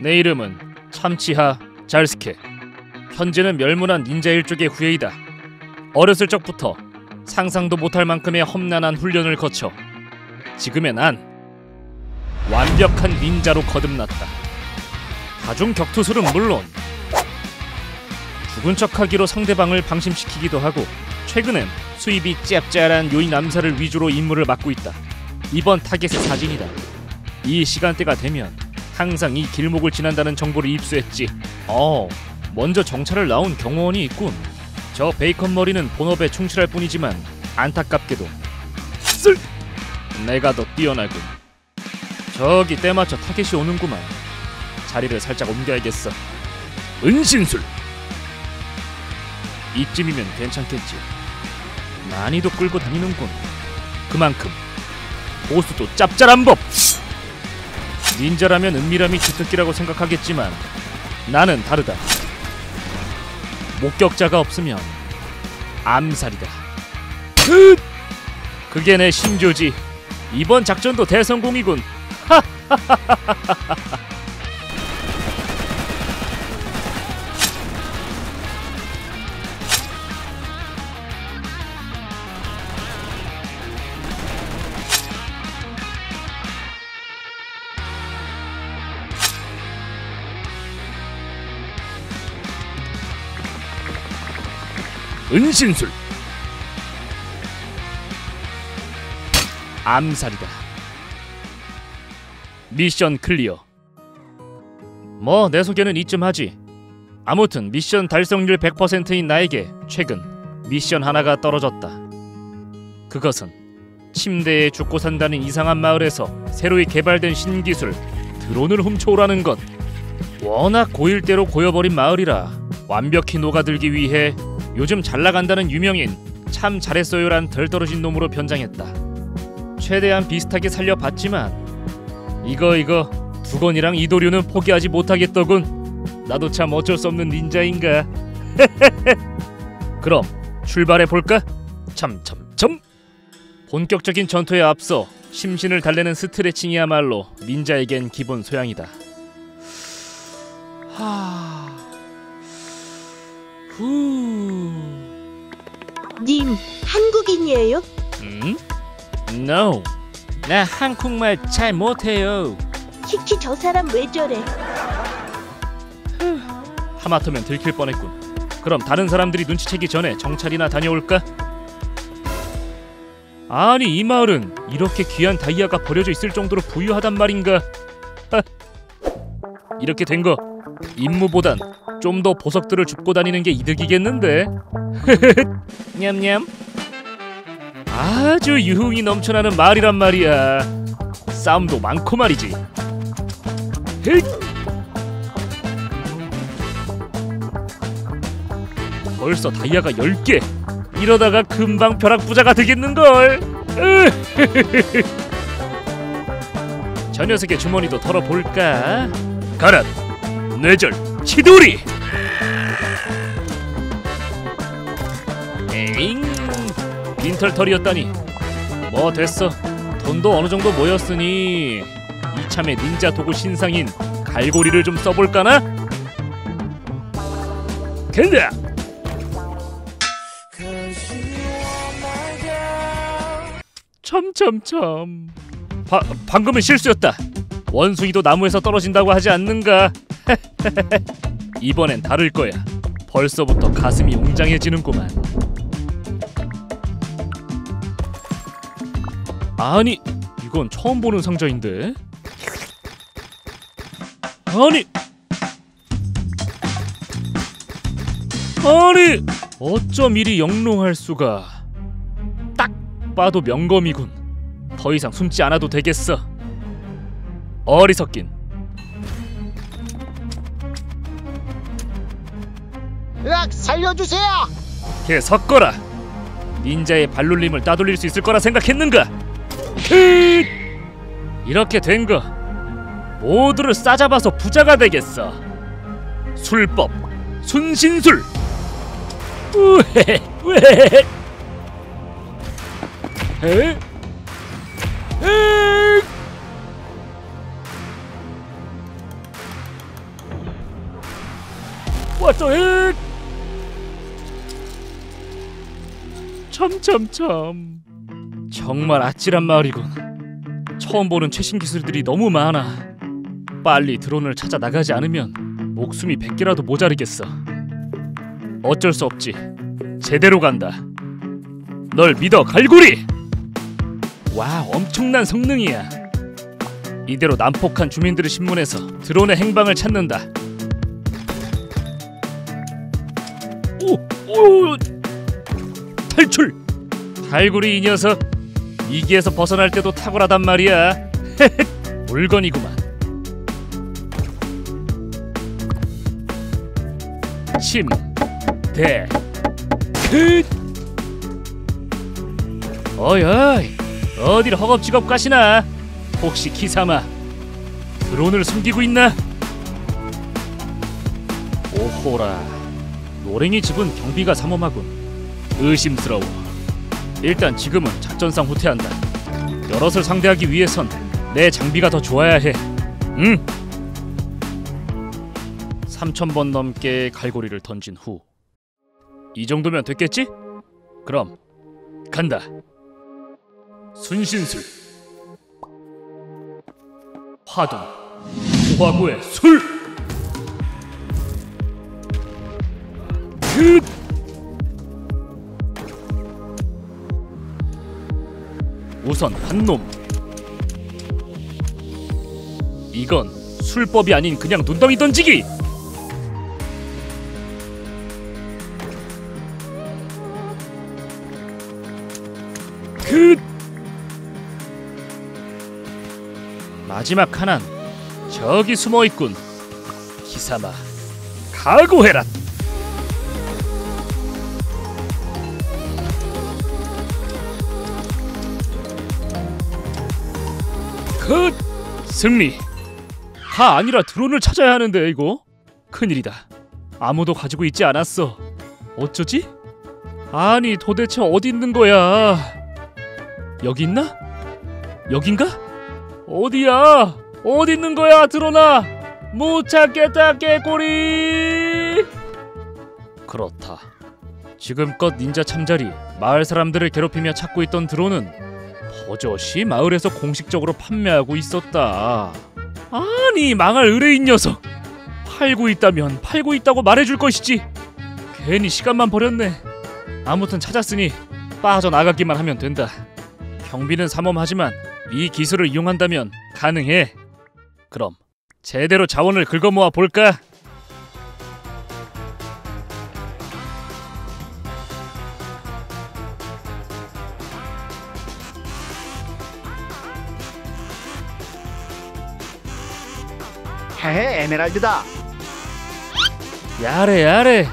내 이름은 참치하 잘스케. 현재는 멸문한 닌자 일족의 후예이다. 어렸을 적부터 상상도 못할 만큼의 험난한 훈련을 거쳐 지금의 난 완벽한 닌자로 거듭났다. 다중 격투술은 물론 죽은 척하기로 상대방을 방심시키기도 하고, 최근엔 수입이 짭짤한 요인 암살을 위주로 임무를 맡고 있다. 이번 타겟의 사진이다. 이 시간대가 되면 항상 이 길목을 지난다는 정보를 입수했지. 먼저 정찰을 나온 경호원이 있군. 저 베이컨 머리는 본업에 충실할 뿐이지만 안타깝게도 내가 더 뛰어나군. 저기 때맞춰 타겟이 오는구만. 자리를 살짝 옮겨야겠어. 은신술! 이쯤이면 괜찮겠지. 난이도 끌고 다니는군. 그만큼 보수도 짭짤한 법! 닌자라면 은밀함이 주특기라고 생각하겠지만 나는 다르다. 목격자가 없으면 암살이다. 그게 내 신조지. 이번 작전도 대성공이군. 은신술! 암살이다. 미션 클리어. 뭐 내 소개는 이쯤 하지. 아무튼 미션 달성률 100%인 나에게 최근 미션 하나가 떨어졌다. 그것은 침대에 죽고 산다는 이상한 마을에서 새로이 개발된 신기술 드론을 훔쳐오라는 것. 워낙 고일대로 고여버린 마을이라 완벽히 녹아들기 위해 요즘 잘나간다는 유명인 참 잘했어요란 덜 떨어진 놈으로 변장했다. 최대한 비슷하게 살려봤지만 이거 두건이랑 이도류는 포기하지 못하겠더군. 나도 참 어쩔 수 없는 닌자인가. 그럼 출발해볼까? 참참참. 본격적인 전투에 앞서 심신을 달래는 스트레칭이야말로 닌자에겐 기본 소양이다. 님, 한국인이에요? No, 나 한국말 잘 못해요. 키키 저 사람 왜 저래? 하마터면 들킬 뻔했군. 그럼 다른 사람들이 눈치채기 전에 정찰이나 다녀올까? 아니, 이 마을은 이렇게 귀한 다이아가 버려져 있을 정도로 부유하단 말인가? 이렇게 된 거 임무보단 좀 더 보석들을 줍고 다니는 게 이득이겠는데? 냠냠. 아주 유흥이 넘쳐나는 마을이란 말이야. 싸움도 많고 말이지. 벌써 다이아가 10개. 이러다가 금방 벼락부자가 되겠는걸. 저 녀석의 주머니도 털어볼까? 가라, 뇌절 치돌이. 에잉, 빈털털이었다니. 뭐 됐어. 돈도 어느정도 모였으니 이참에 닌자 도구 신상인 갈고리를 좀 써볼까나? 간다! 참참참. 방금은 실수였다. 원숭이도 나무에서 떨어진다고 하지 않는가? 이번엔 다를 거야. 벌써부터 가슴이 웅장해지는구만. 아니, 이건 처음 보는 상자인데? 아니, 어쩜 이리 영롱할 수가. 딱 봐도 명검이군. 더 이상 숨지 않아도 되겠어. 어리석긴. 으악, 살려주세요! 걔 섞어라. 닌자의 발놀림을 따돌릴 수 있을 거라 생각했는가? 이렇게 된 거 모두를 싸잡아서 부자가 되겠어. 술법 순신술. 왜? What the heck? 참. 정말 아찔한 마을이군. 처음 보는 최신 기술들이 너무 많아. 빨리 드론을 찾아 나가지 않으면 목숨이 100개라도 모자르겠어. 어쩔 수 없지. 제대로 간다. 널 믿어, 갈고리! 와, 엄청난 성능이야. 이대로 난폭한 주민들을 신문해서 드론의 행방을 찾는다. 오! 탈출! 갈고리 이 녀석, 위기에서 벗어날 때도 탁월하단 말이야. 물건이구만. 침, 대, 크. 어이, 어딜 허겁지겁 가시나? 혹시 기사마 드론을 숨기고 있나? 오호라, 노랭이 집은 경비가 삼엄하군. 의심스러워. 일단 지금은 작전상 후퇴한다. 여럿을 상대하기 위해선 내 장비가 더 좋아야 해. 응. 3000번 넘게 갈고리를 던진 후 이 정도면 됐겠지? 그럼 간다. 순신술, 화동, 호화구의 술. 우선 한 놈. 이건 술법이 아닌 그냥 눈덩이 던지기. 마지막 하나는 저기 숨어있군. 기사마, 각오해라. 승리. 가 아니라 드론을 찾아야 하는데 이거 큰일이다. 아무도 가지고 있지 않았어. 어쩌지? 아니 도대체 어디 있는 거야? 여기 있나? 여긴가? 어디야? 어디 있는 거야 드론아? 못 찾겠다 깨꼬리. 그렇다. 지금껏 닌자 참자리 마을 사람들을 괴롭히며 찾고 있던 드론은 버젓이 마을에서 공식적으로 판매하고 있었다. 아니 망할 의뢰인 녀석. 팔고 있다면 팔고 있다고 말해줄 것이지. 괜히 시간만 버렸네. 아무튼 찾았으니 빠져나가기만 하면 된다. 경비는 삼엄하지만 이 기술을 이용한다면 가능해. 그럼 제대로 자원을 긁어모아 볼까? 헤헤, 에메랄드다. 야래.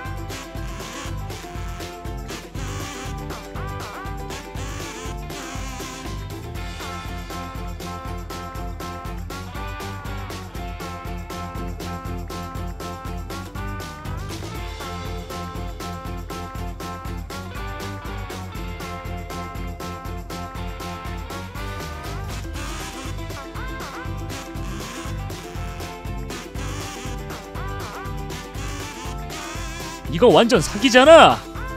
이거 완전 사기잖아.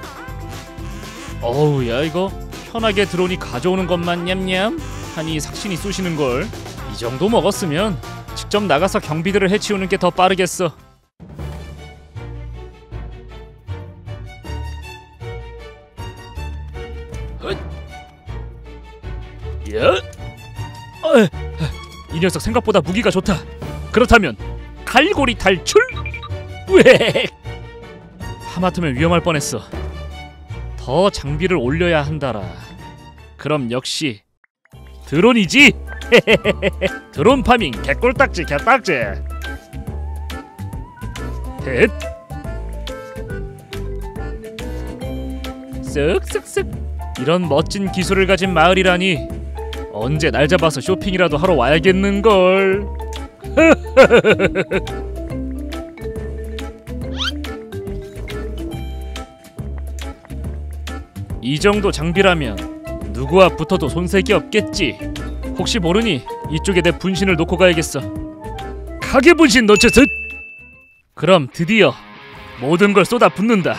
어우 야 이거 편하게 드론이 가져오는 것만 냠냠 하니 삭신이 쑤시는걸. 이 정도 먹었으면 직접 나가서 경비들을 해치우는 게 더 빠르겠어. 이 녀석 생각보다 무기가 좋다. 그렇다면 갈고리 탈출? 왜? 하마터면 위험할 뻔했어. 더 장비를 올려야 한다라. 그럼 역시 드론이지. 드론 파밍 개꿀딱지 개딱지. 댓. 쓱쓱쓱. 이런 멋진 기술을 가진 마을이라니 언제 날 잡아서 쇼핑이라도 하러 와야겠는걸. 이 정도 장비라면 누구와 붙어도 손색이 없겠지. 혹시 모르니 이쪽에 내 분신을 놓고 가야겠어. 가게 분신 놓쳤어. 그럼 드디어 모든 걸 쏟아 붓는다.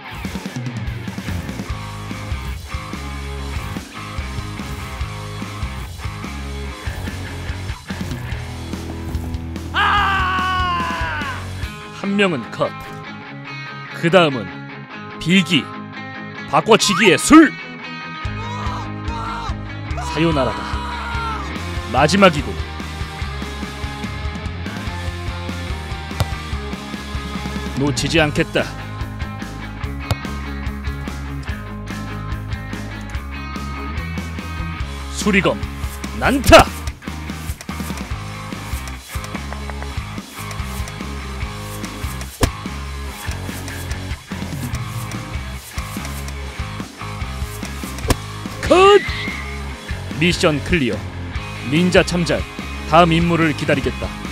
한 명은 컷. 그 다음은 비기, 바꿔치기의 술. 사요나라다. 마지막이군. 놓치지 않겠다. 수리검 난타. 컷! 미션 클리어. 닌자 참잘. 다음 임무를 기다리겠다.